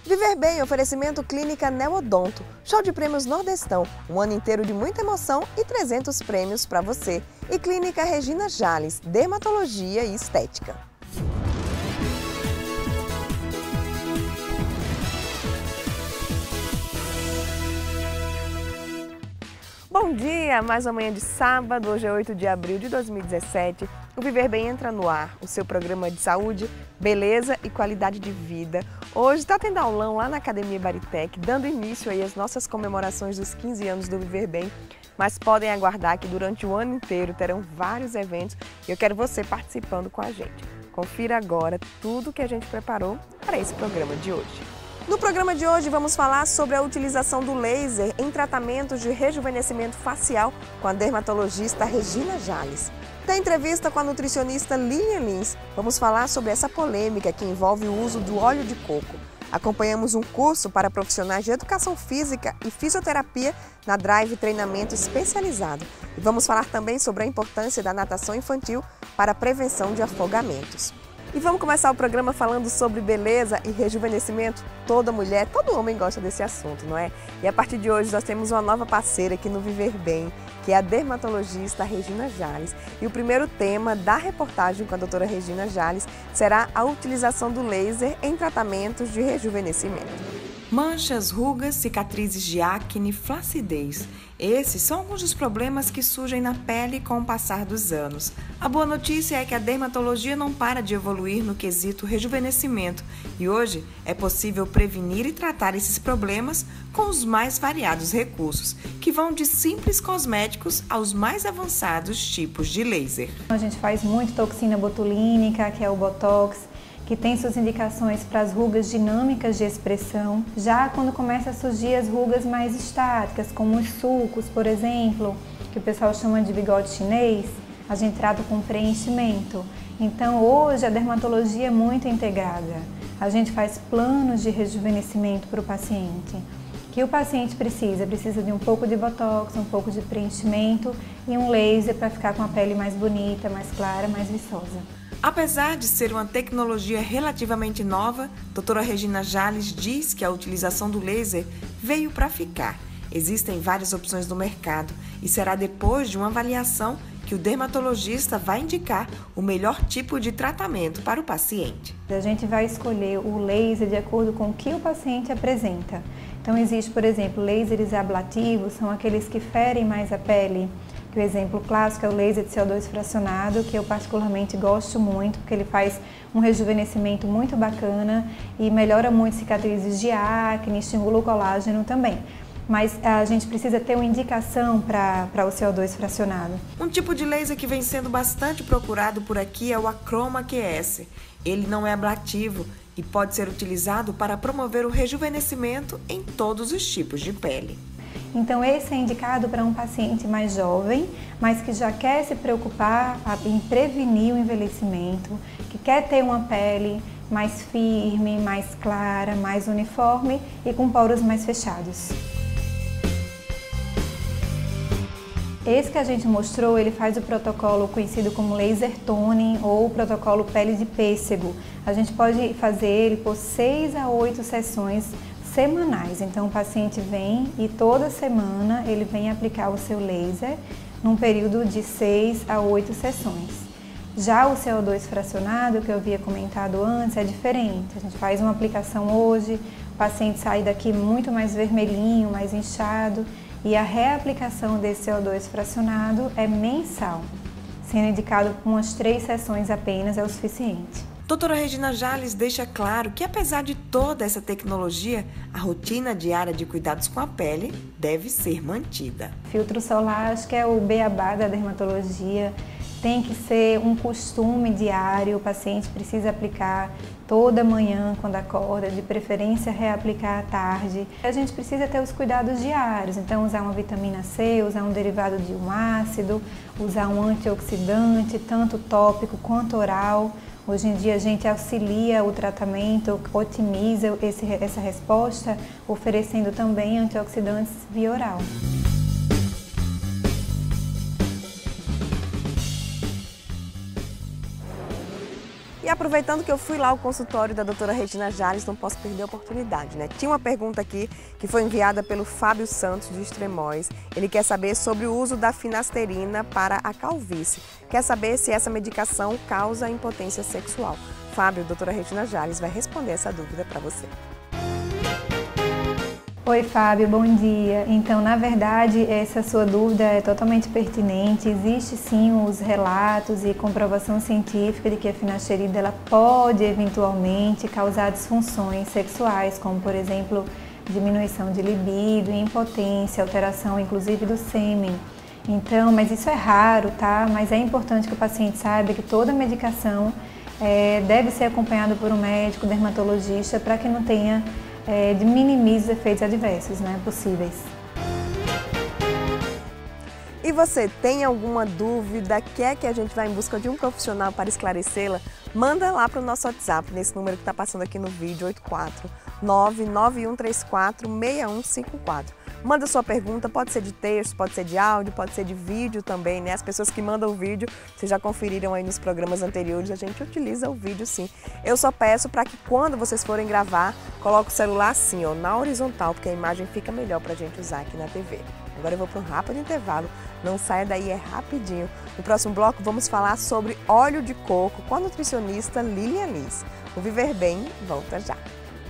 Viver Bem, oferecimento Clínica Neodonto, show de prêmios Nordestão, um ano inteiro de muita emoção e 300 prêmios para você. E Clínica Regina Jales, dermatologia e estética. Bom dia, mais uma manhã de sábado, hoje é 8 de abril de 2017. O Viver Bem entra no ar, o seu programa de saúde, beleza e qualidade de vida. Hoje está tendo aulão lá na Academia Baritec, dando início aí às nossas comemorações dos 15 anos do Viver Bem. Mas podem aguardar que durante o ano inteiro terão vários eventos e eu quero você participando com a gente. Confira agora tudo que a gente preparou para esse programa de hoje. No programa de hoje vamos falar sobre a utilização do laser em tratamentos de rejuvenescimento facial com a dermatologista Regina Jales. Tem entrevista com a nutricionista Lilian Lins. Vamos falar sobre essa polêmica que envolve o uso do óleo de coco. Acompanhamos um curso para profissionais de educação física e fisioterapia na Drive Treinamento Especializado. E vamos falar também sobre a importância da natação infantil para a prevenção de afogamentos. E vamos começar o programa falando sobre beleza e rejuvenescimento. Toda mulher, todo homem gosta desse assunto, não é? E a partir de hoje nós temos uma nova parceira aqui no Viver Bem, que é a dermatologista Regina Jales. E o primeiro tema da reportagem com a doutora Regina Jales será a utilização do laser em tratamentos de rejuvenescimento. Manchas, rugas, cicatrizes de acne, flacidez. Esses são alguns dos problemas que surgem na pele com o passar dos anos. A boa notícia é que a dermatologia não para de evoluir no quesito rejuvenescimento e hoje é possível prevenir e tratar esses problemas com os mais variados recursos, que vão de simples cosméticos aos mais avançados tipos de laser. A gente faz muito toxina botulínica, que é o Botox, que tem suas indicações para as rugas dinâmicas de expressão. Já quando começa a surgir as rugas mais estáticas, como os sulcos, por exemplo, que o pessoal chama de bigode chinês, a gente trata com preenchimento. Então hoje a dermatologia é muito integrada. A gente faz planos de rejuvenescimento para o paciente. Que o paciente precisa de um pouco de botox, um pouco de preenchimento e um laser para ficar com a pele mais bonita, mais clara, mais viçosa. Apesar de ser uma tecnologia relativamente nova, doutora Regina Jales diz que a utilização do laser veio para ficar. Existem várias opções no mercado e será depois de uma avaliação que o dermatologista vai indicar o melhor tipo de tratamento para o paciente. A gente vai escolher o laser de acordo com o que o paciente apresenta. Então existe, por exemplo, lasers ablativos, são aqueles que ferem mais a pele. O exemplo clássico é o laser de CO2 fracionado, que eu particularmente gosto muito, porque ele faz um rejuvenescimento muito bacana e melhora muito cicatrizes de acne, estimula o colágeno também. Mas a gente precisa ter uma indicação para o CO2 fracionado. Um tipo de laser que vem sendo bastante procurado por aqui é o Achroma QS. Ele não é ablativo e pode ser utilizado para promover o rejuvenescimento em todos os tipos de pele. Então esse é indicado para um paciente mais jovem, mas que já quer se preocupar em prevenir o envelhecimento, que quer ter uma pele mais firme, mais clara, mais uniforme e com poros mais fechados. Esse que a gente mostrou, ele faz o protocolo conhecido como laser toning ou protocolo pele de pêssego. A gente pode fazer ele por 6 a 8 sessões semanais. Então o paciente vem e toda semana ele vem aplicar o seu laser num período de 6 a 8 sessões. Já o CO2 fracionado, que eu havia comentado antes, é diferente. A gente faz uma aplicação hoje, o paciente sai daqui muito mais vermelhinho, mais inchado e a reaplicação desse CO2 fracionado é mensal, sendo indicado por umas 3 sessões apenas é o suficiente. Doutora Regina Jales deixa claro que, apesar de toda essa tecnologia, a rotina diária de cuidados com a pele deve ser mantida. Filtro solar, acho que é o beabá da dermatologia, tem que ser um costume diário, o paciente precisa aplicar toda manhã quando acorda, de preferência reaplicar à tarde. A gente precisa ter os cuidados diários, então usar uma vitamina C, usar um derivado de um ácido, usar um antioxidante, tanto tópico quanto oral. Hoje em dia a gente auxilia o tratamento, otimiza essa resposta, oferecendo também antioxidantes via oral. E a aproveitando que eu fui lá ao consultório da doutora Regina Jales, não posso perder a oportunidade, né? Tinha uma pergunta aqui que foi enviada pelo Fábio Santos de Extremóis. Ele quer saber sobre o uso da finasterida para a calvície. Quer saber se essa medicação causa impotência sexual. Fábio, doutora Regina Jales vai responder essa dúvida para você. Oi, Fábio, bom dia. Então, na verdade, essa sua dúvida é totalmente pertinente. Existe sim os relatos e comprovação científica de que a finasterida ela pode eventualmente causar disfunções sexuais, como por exemplo, diminuição de libido, impotência, alteração inclusive do sêmen. Então, mas isso é raro, tá? Mas é importante que o paciente saiba que toda medicação deve ser acompanhada por um médico dermatologista para que não tenha minimize os efeitos adversos, né, possíveis. E você tem alguma dúvida, quer que a gente vá em busca de um profissional para esclarecê-la? Manda lá para o nosso WhatsApp, nesse número que está passando aqui no vídeo, 84991346154. Manda sua pergunta, pode ser de texto, pode ser de áudio, pode ser de vídeo também, né? As pessoas que mandam o vídeo, vocês já conferiram aí nos programas anteriores, a gente utiliza o vídeo sim. Eu só peço para que quando vocês forem gravar, coloque o celular assim, ó, na horizontal, porque a imagem fica melhor para a gente usar aqui na TV. Agora eu vou para um rápido intervalo, não saia daí, é rapidinho. No próximo bloco vamos falar sobre óleo de coco com a nutricionista Lilian Liz. O Viver Bem volta já.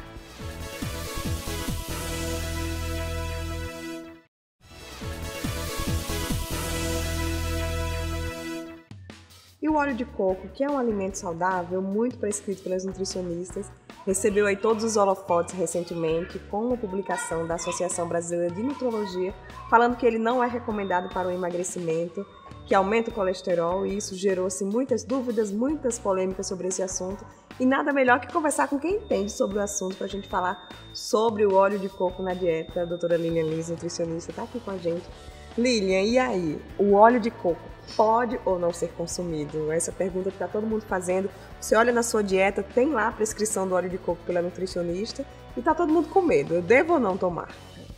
E o óleo de coco, que é um alimento saudável, muito prescrito pelas nutricionistas, recebeu aí todos os holofotes recentemente com a publicação da Associação Brasileira de Nutrologia, falando que ele não é recomendado para o emagrecimento, que aumenta o colesterol, e isso gerou-se muitas dúvidas, muitas polêmicas sobre esse assunto. E nada melhor que conversar com quem entende sobre o assunto para a gente falar sobre o óleo de coco na dieta. A doutora Lilian Liz, nutricionista, está aqui com a gente. Lilian, e aí? O óleo de coco pode ou não ser consumido? Essa pergunta que está todo mundo fazendo. Você olha na sua dieta, tem lá a prescrição do óleo de coco pela nutricionista e está todo mundo com medo. Eu devo ou não tomar?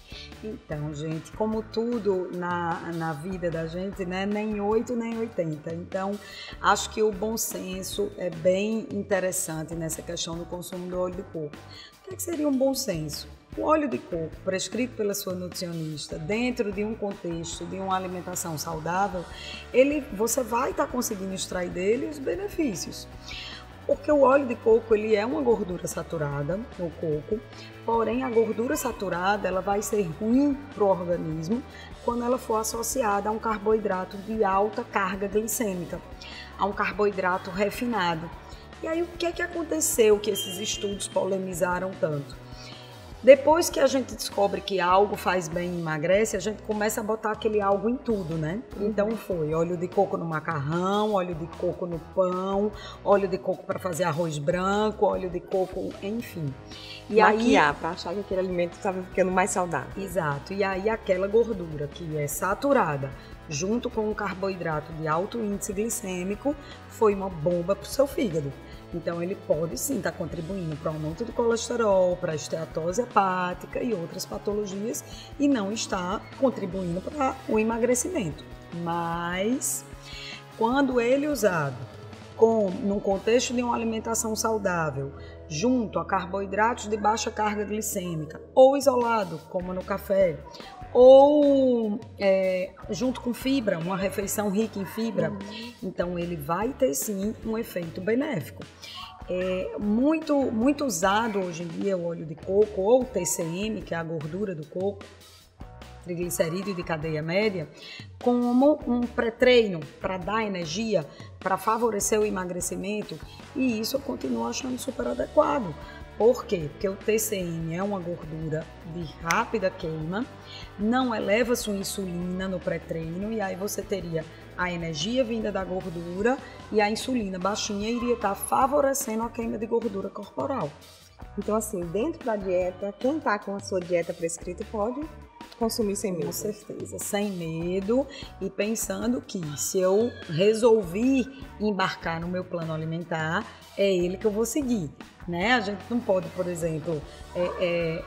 Então, gente, como tudo na vida da gente, né, nem 8 nem 80. Então, acho que o bom senso é bem interessante nessa questão do consumo do óleo de coco. O que seria um bom senso? O óleo de coco, prescrito pela sua nutricionista, dentro de um contexto de uma alimentação saudável, você vai estar conseguindo extrair dele os benefícios. Porque o óleo de coco ele é uma gordura saturada, o coco, porém a gordura saturada ela vai ser ruim para o organismo quando ela for associada a um carboidrato de alta carga glicêmica, a um carboidrato refinado. E aí o que é que aconteceu que esses estudos polemizaram tanto? Depois que a gente descobre que algo faz bem e emagrece, a gente começa a botar aquele algo em tudo, né? Então foi óleo de coco no macarrão, óleo de coco no pão, óleo de coco para fazer arroz branco, óleo de coco, enfim. E maquiar, para achar que aquele alimento estava ficando mais saudável. Exato. E aí aquela gordura que é saturada, junto com um carboidrato de alto índice glicêmico, foi uma bomba para o seu fígado. Então, ele pode sim estar contribuindo para o aumento do colesterol, para a esteatose hepática e outras patologias e não está contribuindo para o emagrecimento. Mas, quando ele usado num contexto de uma alimentação saudável, junto a carboidratos de baixa carga glicêmica, ou isolado, como no café, ou junto com fibra, uma refeição rica em fibra, então ele vai ter sim um efeito benéfico. Muito usado hoje em dia o óleo de coco ou o TCM, que é a gordura do coco, triglicerídeo de cadeia média, como um pré-treino para dar energia, para favorecer o emagrecimento, e isso eu continuo achando super adequado. Por quê? Porque o TCM é uma gordura de rápida queima, não eleva sua insulina no pré-treino e aí você teria a energia vinda da gordura e a insulina baixinha iria estar favorecendo a queima de gordura corporal. Então assim, dentro da dieta, quem está com a sua dieta prescrita pode consumir sem medo. Com certeza, sem medo e pensando que se eu resolvi embarcar no meu plano alimentar, é ele que eu vou seguir, né? A gente não pode, por exemplo,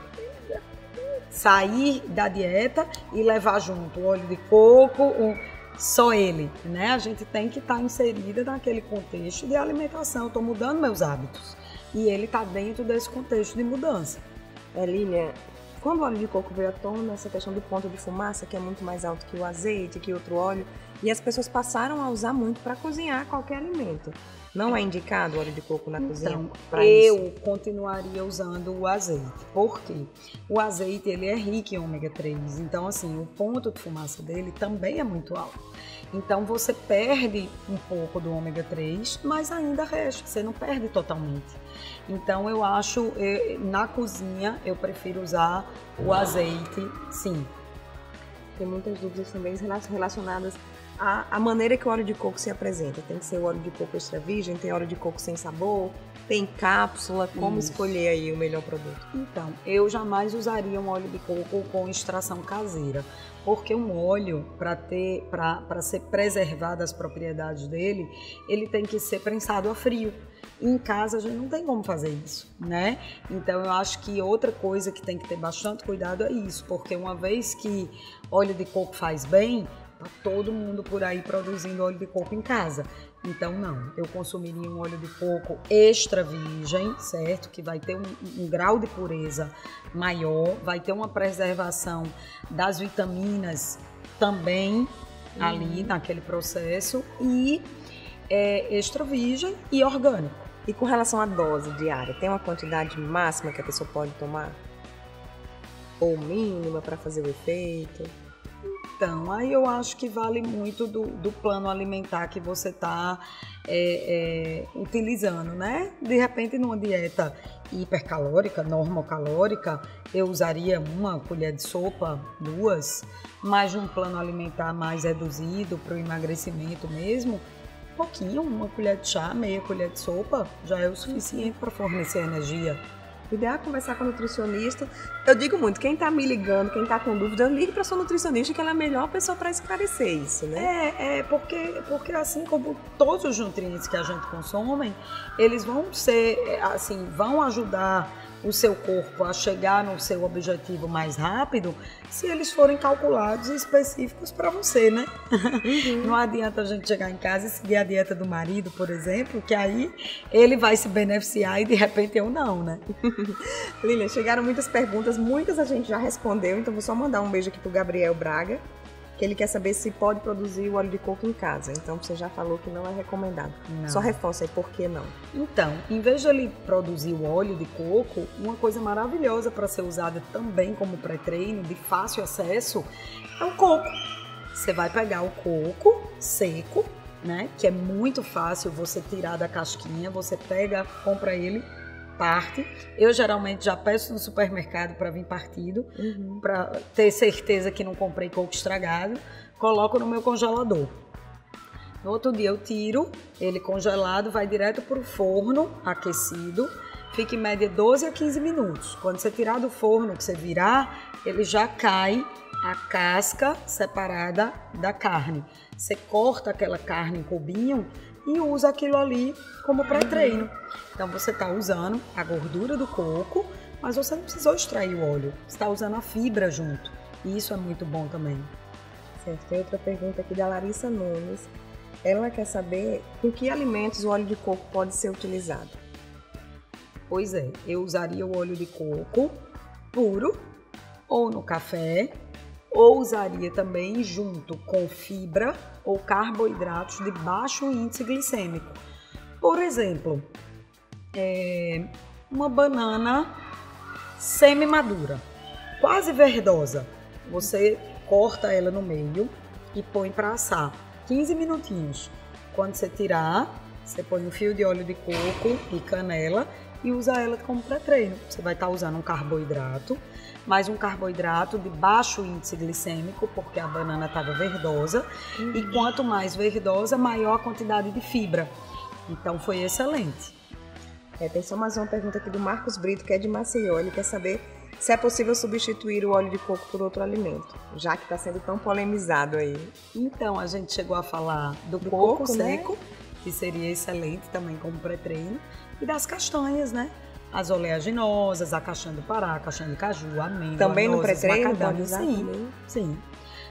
sair da dieta e levar junto o óleo de coco, só ele, né? A gente tem que estar inserida naquele contexto de alimentação. Eu estou mudando meus hábitos e ele está dentro desse contexto de mudança. Lília, quando o óleo de coco veio à tona, essa questão do ponto de fumaça, que é muito mais alto que o azeite, que outro óleo, e as pessoas passaram a usar muito para cozinhar qualquer alimento. Não é indicado o óleo de coco na cozinha para isso? Eu continuaria usando o azeite. Por quê? O azeite, ele é rico em ômega 3. Então, assim, o ponto de fumaça dele também é muito alto. Então, você perde um pouco do ômega 3, mas ainda resta. Você não perde totalmente. Então, eu acho, na cozinha, eu prefiro usar o azeite, sim. Tem muitas dúvidas também relacionadas à maneira que o óleo de coco se apresenta. Tem que ser o óleo de coco extra virgem, tem óleo de coco sem sabor, tem cápsula. Como escolher aí o melhor produto? Então, eu jamais usaria um óleo de coco com extração caseira, porque um óleo, para ser preservado as propriedades dele, ele tem que ser prensado a frio. Em casa a gente não tem como fazer isso, né? Então eu acho que outra coisa que tem que ter bastante cuidado é isso, porque uma vez que óleo de coco faz bem, tá todo mundo por aí produzindo óleo de coco em casa. Então não, eu consumiria um óleo de coco extra virgem, certo? Que vai ter um grau de pureza maior, vai ter uma preservação das vitaminas também ali naquele processo e extra virgem e orgânico. E com relação à dose diária, tem uma quantidade máxima que a pessoa pode tomar? Ou mínima para fazer o efeito? Então, aí eu acho que vale muito do plano alimentar que você está utilizando, né? De repente, numa dieta hipercalórica, normocalórica, eu usaria 1 colher de sopa, 2, mas num plano alimentar mais reduzido, para o emagrecimento mesmo, pouquinho, 1 colher de chá, meia colher de sopa, já é o suficiente para fornecer energia. O ideal é conversar com a nutricionista. Eu digo muito, quem está me ligando, quem está com dúvida, ligue para sua nutricionista, que ela é a melhor pessoa para esclarecer isso, né? Porque assim como todos os nutrientes que a gente consome, eles vão ser, assim, vão ajudar o seu corpo a chegar no seu objetivo mais rápido, se eles forem calculados e específicos para você, né? Não adianta a gente chegar em casa e seguir a dieta do marido, por exemplo, que aí ele vai se beneficiar e de repente eu não, né? Lília, chegaram muitas perguntas, muitas a gente já respondeu, então vou só mandar um beijo aqui pro Gabriel Braga, que ele quer saber se pode produzir o óleo de coco em casa. Então você já falou que não é recomendado. Não. Só reforça aí por que não. Então, em vez de ele produzir o óleo de coco, uma coisa maravilhosa para ser usada também como pré-treino, de fácil acesso, é o coco. Você vai pegar o coco seco, né? Que é muito fácil você tirar da casquinha, você pega, compra ele, parte. Eu geralmente já peço no supermercado para vir partido, para ter certeza que não comprei coco estragado, coloco no meu congelador. No outro dia eu tiro ele congelado, vai direto para o forno aquecido, fica em média 12 a 15 minutos. Quando você tirar do forno, que você virar, ele já cai a casca separada da carne. Você corta aquela carne em cubinho e usa aquilo ali como pré-treino. Então você está usando a gordura do coco, mas você não precisou extrair o óleo. Você está usando a fibra junto. E isso é muito bom também. Certo. Tem outra pergunta aqui da Larissa Nunes. Ela quer saber com que alimentos o óleo de coco pode ser utilizado. Pois é, eu usaria o óleo de coco puro ou no café, ou usaria também junto com fibra ou carboidratos de baixo índice glicêmico. Por exemplo, uma banana semi-madura, quase verdosa. Você corta ela no meio e põe para assar 15 minutinhos. Quando você tirar, você põe um fio de óleo de coco e canela e usa ela como pré-treino. Você vai estar usando um carboidrato, mas um carboidrato de baixo índice glicêmico, porque a banana estava verdosa, e quanto mais verdosa, maior a quantidade de fibra. Então foi excelente. Tem só mais uma pergunta aqui do Marcos Brito, que é de Maceió. Ele quer saber se é possível substituir o óleo de coco por outro alimento, já que está sendo tão polemizado aí. Então, a gente chegou a falar do coco seco, né? Que seria excelente também como pré-treino, e das castanhas, né? As oleaginosas, a castanha do Pará, a castanha de caju, a amêndoa, também no nozes, pré-treino macadâmia. pode usar? Sim.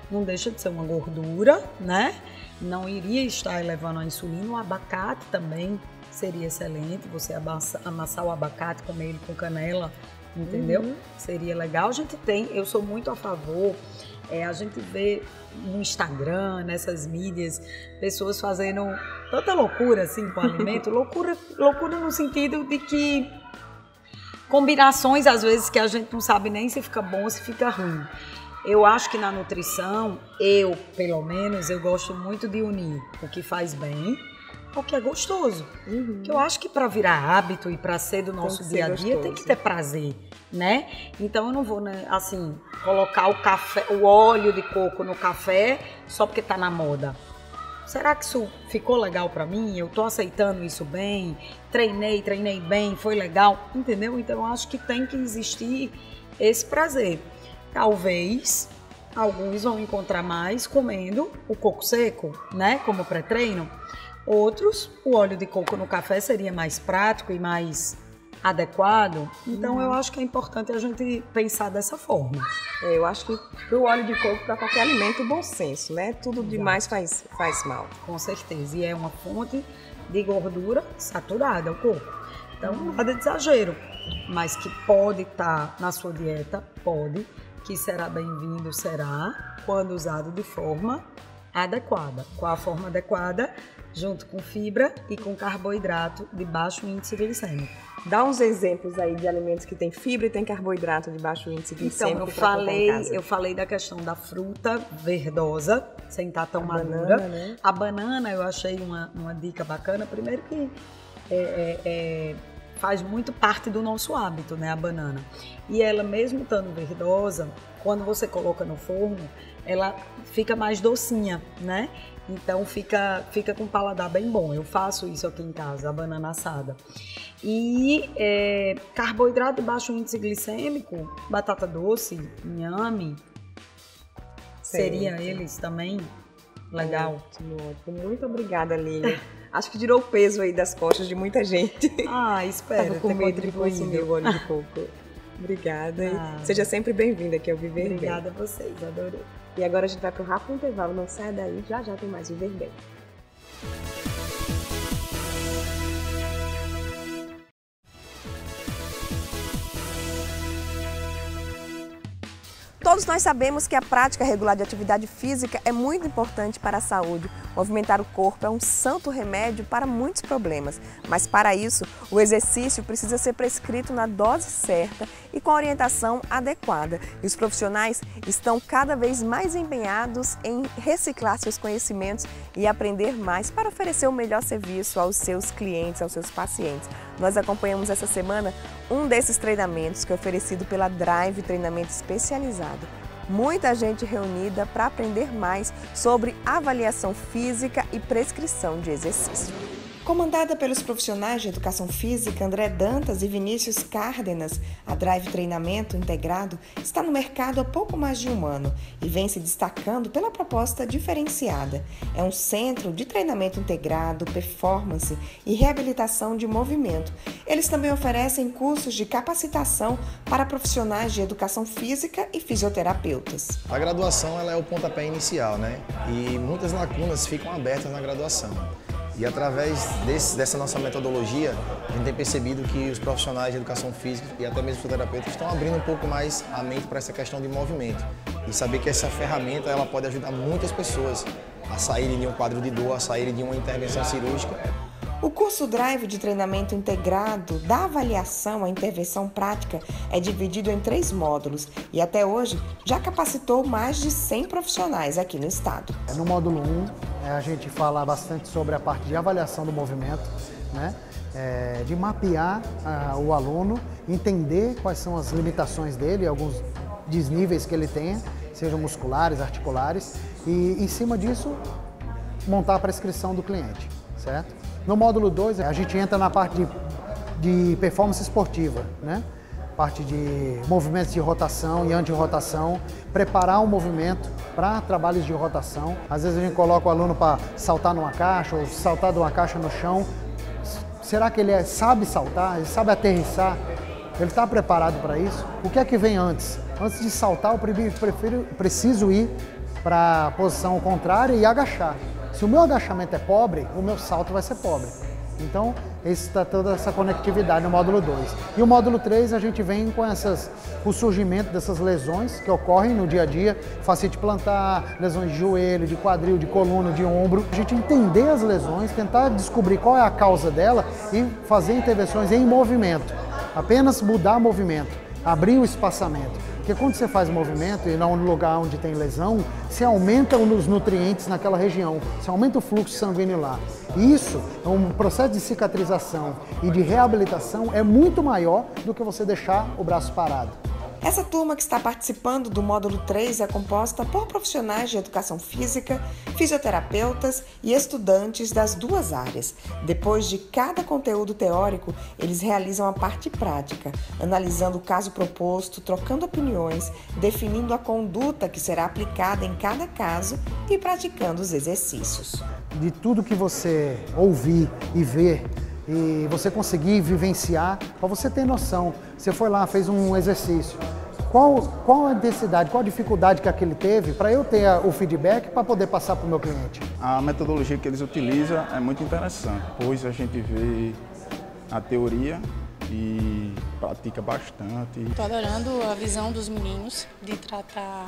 não deixa de ser uma gordura, né? Não iria estar elevando a insulina. O abacate também seria excelente, você amassar o abacate, comer ele com canela, entendeu? Seria legal. Eu sou muito a favor, a gente vê no Instagram, nessas mídias, pessoas fazendo tanta loucura assim com o alimento, loucura no sentido de que combinações às vezes que a gente não sabe nem se fica bom ou se fica ruim. Eu acho que na nutrição, pelo menos, eu gosto muito de unir o que faz bem ao que é gostoso. Que eu acho que para virar hábito e para ser do nosso dia a dia tem que ter prazer, né? Então eu não vou, né, assim, colocar o óleo de coco no café só porque tá na moda. Será que isso ficou legal para mim? Eu tô aceitando isso bem? Treinei bem, foi legal, entendeu? Então eu acho que tem que existir esse prazer. Talvez alguns vão encontrar mais comendo o coco seco, né, como pré-treino. Outros, o óleo de coco no café seria mais prático e mais adequado. Então, eu acho que é importante a gente pensar dessa forma. Eu acho que o óleo de coco, para qualquer alimento, bom senso, né? Tudo demais faz mal. Com certeza. E é uma fonte de gordura saturada, o coco. Então, nada de exagero. Mas que pode estar na sua dieta, pode. Que será bem-vindo, será, quando usado de forma adequada. Qual a forma adequada? Junto com fibra e com carboidrato de baixo índice glicêmico. Dá uns exemplos aí de alimentos que tem fibra e tem carboidrato de baixo índice glicêmico. Então, eu falei da questão da fruta verdosa, sem estar tão madura. Banana, né? A banana eu achei uma dica bacana. Primeiro que faz muito parte do nosso hábito, né, a banana. E ela, mesmo estando verdosa, quando você coloca no forno, ela fica mais docinha, né? Então fica com um paladar bem bom. Eu faço isso aqui em casa, a banana assada. E carboidrato de baixo índice glicêmico, batata doce, inhame, seria eles também legal. Ótimo. Muito obrigada, Lília. Acho que tirou o peso aí das costas de muita gente. Espero. Tava com medo de consumir o óleo de coco. Obrigada. Seja sempre bem-vinda aqui ao Viver Bem. Obrigada a vocês, adorei. E agora a gente vai para o rápido intervalo. Não saia daí, já tem mais Viver Bem. Todos nós sabemos que a prática regular de atividade física é muito importante para a saúde. Movimentar o corpo é um santo remédio para muitos problemas, mas para isso o exercício precisa ser prescrito na dose certa e com a orientação adequada. E os profissionais estão cada vez mais empenhados em reciclar seus conhecimentos e aprender mais para oferecer o melhor serviço aos seus clientes, aos seus pacientes. Nós acompanhamos essa semana um desses treinamentos que é oferecido pela Drive Treinamento Especializado. Muita gente reunida para aprender mais sobre avaliação física e prescrição de exercício. Comandada pelos profissionais de educação física André Dantas e Vinícius Cárdenas, a Drive Treinamento Integrado está no mercado há pouco mais de um ano e vem se destacando pela proposta diferenciada. É um centro de treinamento integrado, performance e reabilitação de movimento. Eles também oferecem cursos de capacitação para profissionais de educação física e fisioterapeutas. A graduação ela é o pontapé inicial, né? E muitas lacunas ficam abertas na graduação. E através dessa nossa metodologia, a gente tem percebido que os profissionais de educação física e até mesmo fisioterapeutas estão abrindo um pouco mais a mente para essa questão de movimento. E saber que essa ferramenta ela pode ajudar muitas pessoas a saírem de um quadro de dor, a saírem de uma intervenção cirúrgica. O curso Drive de treinamento integrado da avaliação à intervenção prática é dividido em 3 módulos e até hoje já capacitou mais de 100 profissionais aqui no estado. No módulo 1, a gente fala bastante sobre a parte de avaliação do movimento, né? De mapear o aluno, entender quais são as limitações dele, alguns desníveis que ele tenha, sejam musculares, articulares, e em cima disso montar a prescrição do cliente, certo? No módulo 2, a gente entra na parte de performance esportiva, né? Parte de movimentos de rotação e anti-rotação, preparar um movimento para trabalhos de rotação. Às vezes a gente coloca o aluno para saltar numa caixa ou saltar de uma caixa no chão. Será que ele sabe saltar? Ele sabe aterrissar? Ele está preparado para isso? O que é que vem antes? Antes de saltar, eu preciso ir para a posição contrária e agachar. Se o meu agachamento é pobre, o meu salto vai ser pobre. Então, está toda essa conectividade no módulo 2. E o módulo 3, a gente vem com o surgimento dessas lesões que ocorrem no dia a dia, fascite plantar, lesões de joelho, de quadril, de coluna, de ombro. A gente entender as lesões, tentar descobrir qual é a causa dela e fazer intervenções em movimento. Apenas mudar o movimento, abrir o espaçamento. Porque quando você faz movimento e não no lugar onde tem lesão, você aumenta os nutrientes naquela região, você aumenta o fluxo sanguíneo lá. Isso é um processo de cicatrização e de reabilitação é muito maior do que você deixar o braço parado. Essa turma que está participando do módulo 3 é composta por profissionais de educação física, fisioterapeutas e estudantes das duas áreas. Depois de cada conteúdo teórico, eles realizam a parte prática, analisando o caso proposto, trocando opiniões, definindo a conduta que será aplicada em cada caso e praticando os exercícios. De tudo que você ouvir e ver, e você conseguir vivenciar, para você ter noção. Você foi lá, fez um exercício. Qual a intensidade, qual a dificuldade que aquele teve para eu ter o feedback para poder passar para o meu cliente? A metodologia que eles utilizam é muito interessante, pois a gente vê a teoria e pratica bastante. Estou adorando a visão dos meninos de tratar,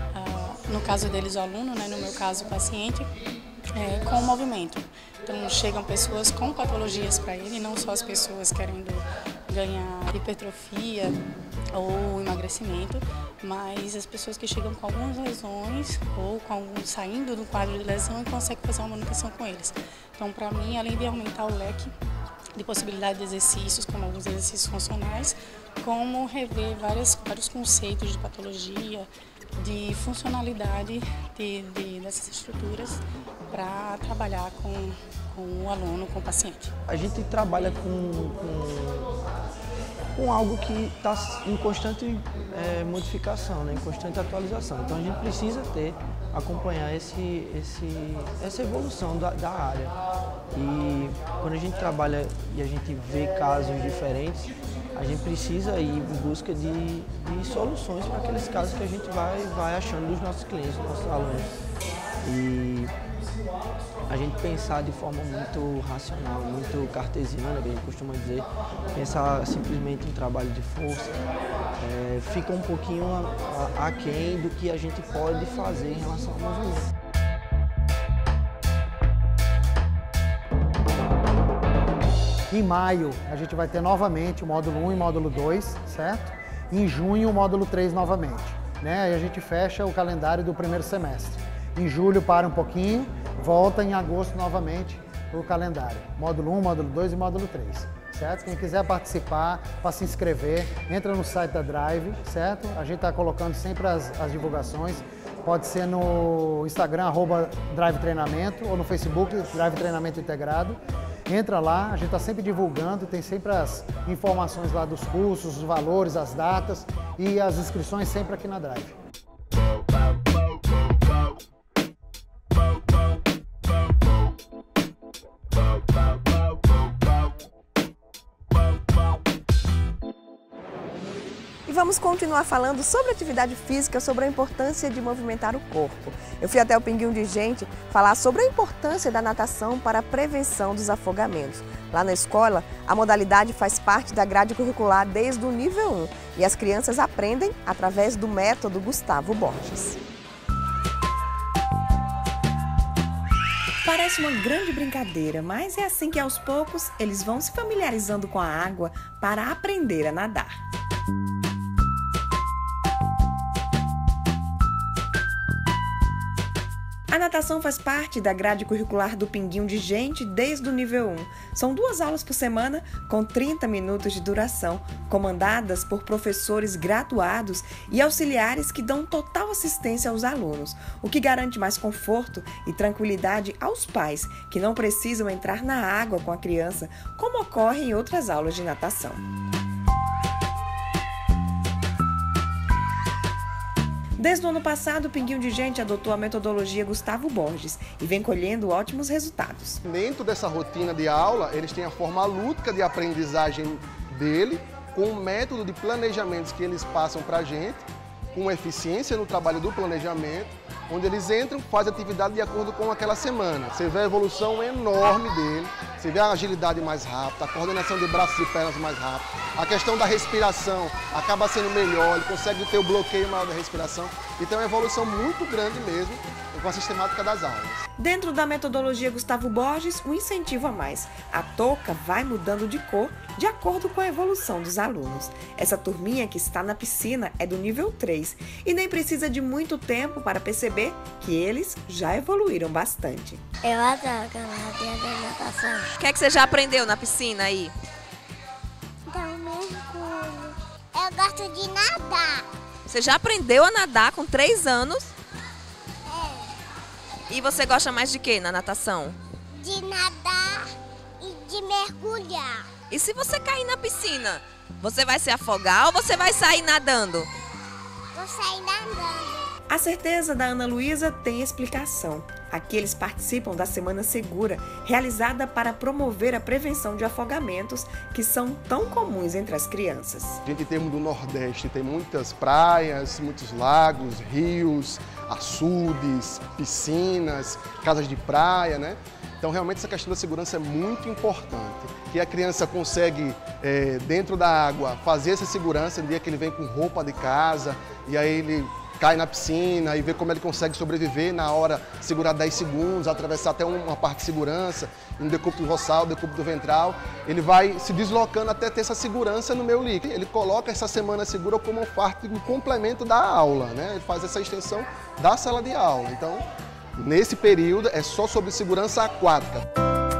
no caso deles o aluno, né, no meu caso o paciente, com o movimento. Então chegam pessoas com patologias para ele, não só as pessoas querendo ganhar hipertrofia ou emagrecimento, mas as pessoas que chegam com algumas lesões ou saindo do quadro de lesão e conseguem fazer uma manutenção com eles. Então, para mim, além de aumentar o leque de possibilidade de exercícios, como alguns exercícios funcionais, como rever vários conceitos de patologia, de funcionalidade dessas estruturas para trabalhar com o aluno, com o paciente. A gente trabalha com algo que está em constante modificação, né? Em constante atualização. Então a gente precisa acompanhar essa evolução da área. E quando a gente trabalha e a gente vê casos diferentes, a gente precisa ir em busca de soluções para aqueles casos que a gente vai achando dos nossos clientes, dos nossos alunos. E a gente pensar de forma muito racional, muito cartesiana, que a gente costuma dizer, pensar simplesmente em trabalho de força, fica um pouquinho aquém do que a gente pode fazer em relação ao movimento. Em maio, a gente vai ter novamente o módulo 1 e o módulo 2, certo? Em junho, o módulo 3 novamente, né? Aí a gente fecha o calendário do primeiro semestre. Em julho, para um pouquinho, volta em agosto novamente o calendário. Módulo 1, módulo 2 e módulo 3, certo? Quem quiser participar, para se inscrever, entra no site da Drive, certo? A gente está colocando sempre as divulgações. Pode ser no Instagram, @Drive Treinamento, ou no Facebook, Drive Treinamento Integrado. Entra lá, a gente está sempre divulgando, tem sempre as informações lá dos cursos, os valores, as datas e as inscrições sempre aqui na Drive. Vamos continuar falando sobre atividade física, sobre a importância de movimentar o corpo. Eu fui até o Pinguinho de Gente falar sobre a importância da natação para a prevenção dos afogamentos. Lá na escola, a modalidade faz parte da grade curricular desde o nível 1 e as crianças aprendem através do método Gustavo Borges. Parece uma grande brincadeira, mas é assim que aos poucos eles vão se familiarizando com a água para aprender a nadar. A natação faz parte da grade curricular do Pinguinho de Gente desde o nível 1. São 2 aulas por semana, com 30 minutos de duração, comandadas por professores graduados e auxiliares que dão total assistência aos alunos, o que garante mais conforto e tranquilidade aos pais, que não precisam entrar na água com a criança, como ocorre em outras aulas de natação. Desde o ano passado, o Pinguinho de Gente adotou a metodologia Gustavo Borges e vem colhendo ótimos resultados. Dentro dessa rotina de aula, eles têm a forma lúdica de aprendizagem dele, com o método de planejamentos que eles passam para a gente, com eficiência no trabalho do planejamento, onde eles entram, fazem atividade de acordo com aquela semana. Você vê a evolução enorme dele, você vê a agilidade mais rápida, a coordenação de braços e pernas mais rápida, a questão da respiração acaba sendo melhor, ele consegue ter o bloqueio maior da respiração. Então é uma evolução muito grande mesmo com a sistemática das aulas. Dentro da metodologia Gustavo Borges, um incentivo a mais. A touca vai mudando de cor de acordo com a evolução dos alunos. Essa turminha que está na piscina é do nível 3 e nem precisa de muito tempo para perceber que eles já evoluíram bastante. Eu adoro a natação. O que é que você já aprendeu na piscina aí? Dar um mergulho. Eu gosto de nadar. Você já aprendeu a nadar com 3 anos? E você gosta mais de quê na natação? De nadar e de mergulhar. E se você cair na piscina, você vai se afogar ou você vai sair nadando? Vou sair nadando. A certeza da Ana Luísa tem explicação. Aqui eles participam da Semana Segura, realizada para promover a prevenção de afogamentos que são tão comuns entre as crianças. A gente, em termos do Nordeste, tem muitas praias, muitos lagos, rios, açudes, piscinas, casas de praia, né? Então, realmente, essa questão da segurança é muito importante. Que a criança consegue, dentro da água, fazer essa segurança no dia que ele vem com roupa de casa, e aí ele cai na piscina e vê como ele consegue sobreviver na hora, segurar 10 segundos, atravessar até uma parte de segurança, no decúbito dorsal, decúbito ventral. Ele vai se deslocando até ter essa segurança no meio líquido. Ele coloca essa semana segura como parte do complemento da aula, né? Ele faz essa extensão da sala de aula. Então, nesse período, é só sobre segurança aquática.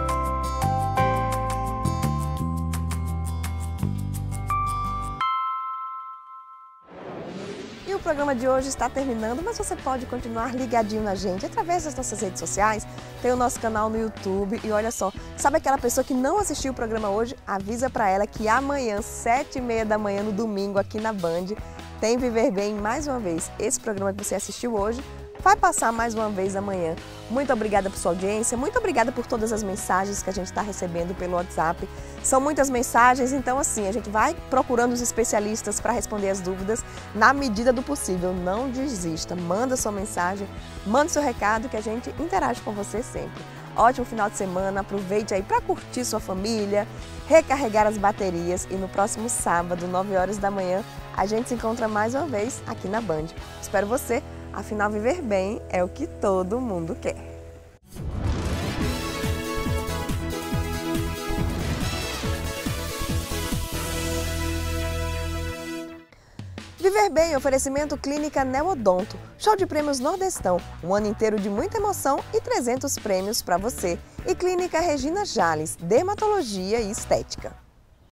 O programa de hoje está terminando, mas você pode continuar ligadinho na gente através das nossas redes sociais, tem o nosso canal no YouTube e olha só, sabe aquela pessoa que não assistiu o programa hoje? Avisa para ela que amanhã, 7h30 da manhã, no domingo, aqui na Band, tem Viver Bem mais uma vez. Esse programa que você assistiu hoje vai passar mais uma vez amanhã. Muito obrigada por sua audiência, muito obrigada por todas as mensagens que a gente está recebendo pelo WhatsApp. São muitas mensagens, então assim, a gente vai procurando os especialistas para responder as dúvidas na medida do possível. Não desista, manda sua mensagem, manda seu recado que a gente interage com você sempre. Ótimo final de semana, aproveite aí para curtir sua família, recarregar as baterias e no próximo sábado, 9 horas da manhã, a gente se encontra mais uma vez aqui na Band. Espero você. Afinal, viver bem é o que todo mundo quer. Viver Bem, oferecimento Clínica Neodonto. Show de prêmios Nordestão. Um ano inteiro de muita emoção e 300 prêmios para você. E Clínica Regina Jales, dermatologia e estética.